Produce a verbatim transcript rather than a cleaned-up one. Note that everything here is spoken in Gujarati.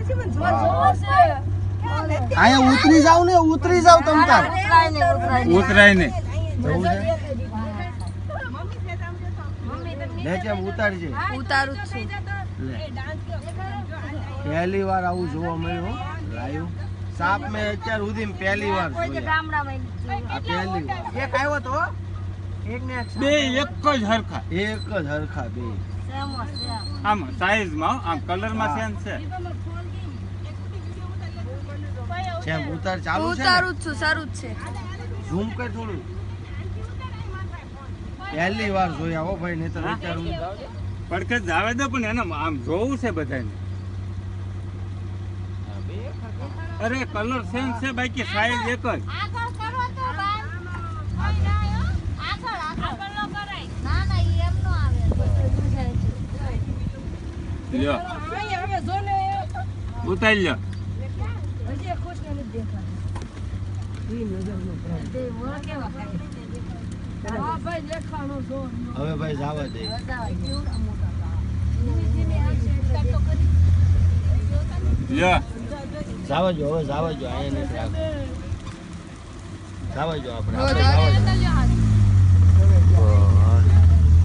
આયા ઉતરી જાવ ને ઉતરી જાવ તમ તાર ઉતરાય ને જવું છે લે કેમ ઉતારજે ઉતારું છું પહેલી વાર આવું જોવા મળ્યું લાઈવ સાપ મેં અત્યાર સુધી પહેલી વાર જોયા આ પહેલી વાર એક આવ્યો તો એક ને એક બે એક જ હરખા એક જ હરખા બે આમ સાઈઝ માં આમ કલર માં સેમ છે જેમ ઉતાર ચાલુ છે ઉતારું છું સારું જ છે ઝૂમ કર થોડું પહેલી વાર જોયા હો ભાઈ નહીતર વિચારું પડકે જાવે દે પણ એને આમ જોવું છે બધાને અરે કલર સેમ છે બાકી સાઈઝ એક જ લ્યો ઉતારી લ્યો હવે ભાઈ જાવા દે લ્યો જાવા જો હવે જાવા જો આયા નથી રાખો જાવા જો આપણે આપણે જાવા જો